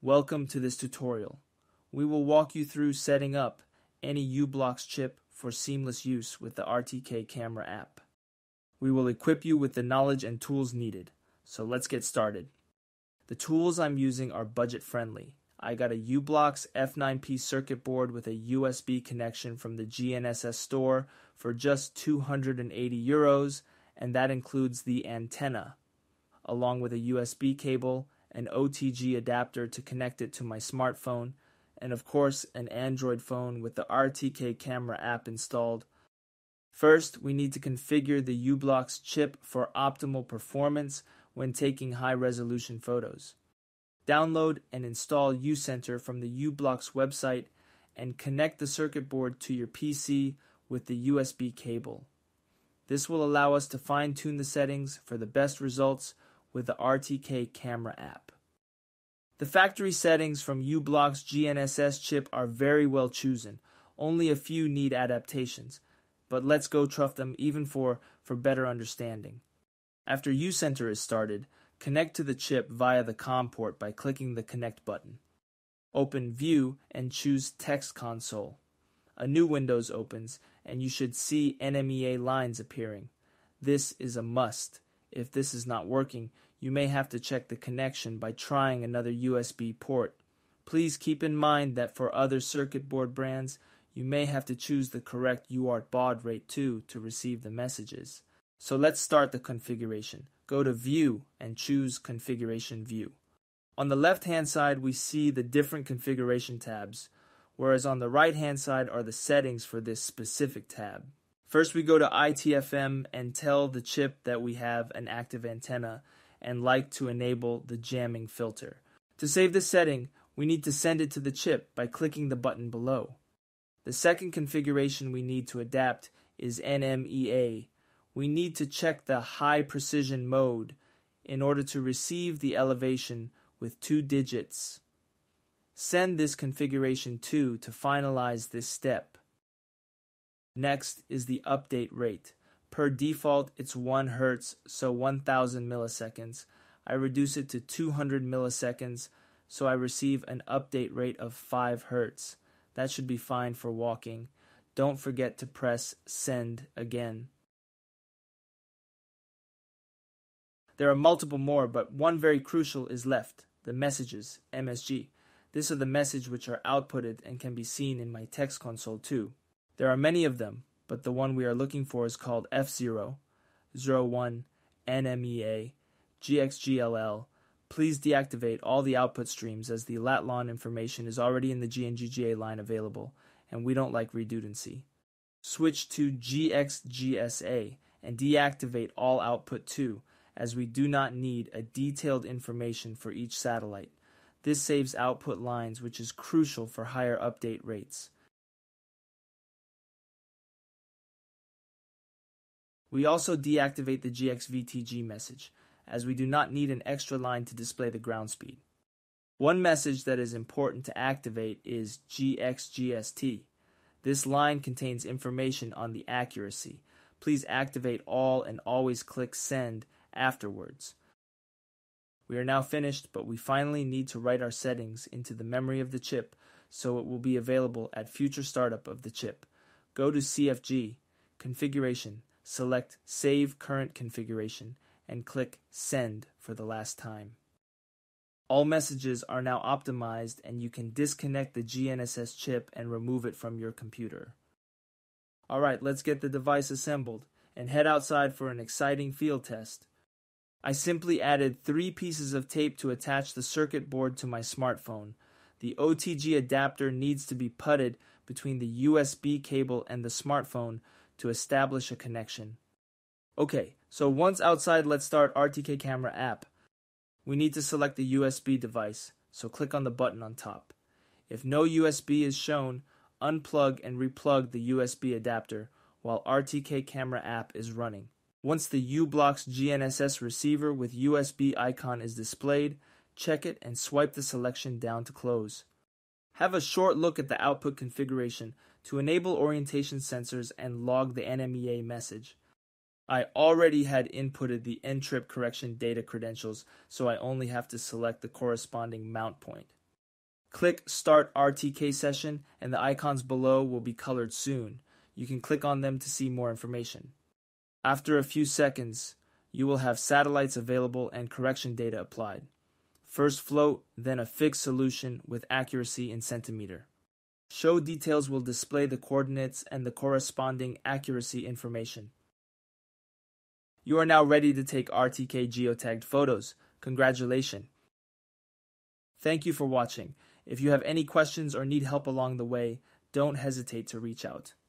Welcome to this tutorial. We will walk you through setting up any u-blox chip for seamless use with the RTKcamera app. We will equip you with the knowledge and tools needed. So let's get started. The tools I'm using are budget friendly. I got a u-blox F9P circuit board with a USB connection from the GNSS store for just €280, and that includes the antenna, along with a USB cable, an OTG adapter to connect it to my smartphone, and of course an Android phone with the RTKcamera app installed. First, we need to configure the u-blox chip for optimal performance when taking high-resolution photos. Download and install uCenter from the u-blox website and connect the circuit board to your PC with the USB cable. This will allow us to fine-tune the settings for the best results with the RTKcamera app. The factory settings from u-blox GNSS chip are very well chosen. Only a few need adaptations, but let's go through them even for better understanding. After uCenter is started, connect to the chip via the COM port by clicking the Connect button. Open View and choose Text Console. A new window opens and you should see NMEA lines appearing. This is a must. If this is not working, you may have to check the connection by trying another USB port. Please keep in mind that for other circuit board brands, you may have to choose the correct UART baud rate too to receive the messages. So let's start the configuration. Go to View and choose Configuration View. On the left-hand side, we see the different configuration tabs, whereas on the right-hand side are the settings for this specific tab. First, we go to ITFM and tell the chip that we have an active antenna and like to enable the jamming filter. To save this setting, we need to send it to the chip by clicking the button below. The second configuration we need to adapt is NMEA. We need to check the high precision mode in order to receive the elevation with 2 digits. Send this configuration to finalize this step. Next is the update rate. Per default, it's 1 Hz, so 1000 milliseconds. I reduce it to 200 milliseconds, so I receive an update rate of 5 Hz. That should be fine for walking. Don't forget to press Send again. There are multiple more, but one very crucial is left, the messages, MSG. These are the messages which are outputted and can be seen in my text console too. There are many of them, but the one we are looking for is called F0, 01, NMEA, GNGLL. Please deactivate all the output streams as the lat/lon information is already in the GNGSA line available, and we don't like redundancy. Switch to GNGSA and deactivate all output too, as we do not need a detailed information for each satellite. This saves output lines, which is crucial for higher update rates. We also deactivate the GNVTG message, as we do not need an extra line to display the ground speed. One message that is important to activate is GNGST. This line contains information on the accuracy. Please activate all and always click Send afterwards. We are now finished, but we finally need to write our settings into the memory of the chip so it will be available at future startup of the chip. Go to CFG, Configuration, select Save Current Configuration, and click Send for the last time. All messages are now optimized and you can disconnect the GNSS chip and remove it from your computer. Alright, let's get the device assembled and head outside for an exciting field test. I simply added 3 pieces of tape to attach the circuit board to my smartphone. The OTG adapter needs to be putted between the USB cable and the smartphone to establish a connection. Okay, so once outside, let's start RTKcamera app. We need to select the USB device, so click on the button on top. If no USB is shown, unplug and replug the USB adapter while RTKcamera app is running. Once the u-blox GNSS receiver with USB icon is displayed, check it and swipe the selection down to close. Have a short look at the output configuration to enable orientation sensors and log the NMEA message. I already had inputted the N-trip correction data credentials, so I only have to select the corresponding mount point. Click Start RTK session and the icons below will be colored soon. You can click on them to see more information. After a few seconds, you will have satellites available and correction data applied. First float, then a fixed solution with accuracy in centimeter. Show details will display the coordinates and the corresponding accuracy information. You are now ready to take RTK geotagged photos. Congratulations! Thank you for watching. If you have any questions or need help along the way, don't hesitate to reach out.